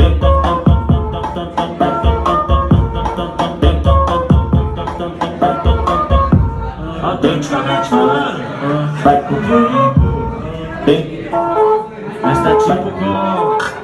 Autenticamente falando, vai comigo. Mas tá tipo com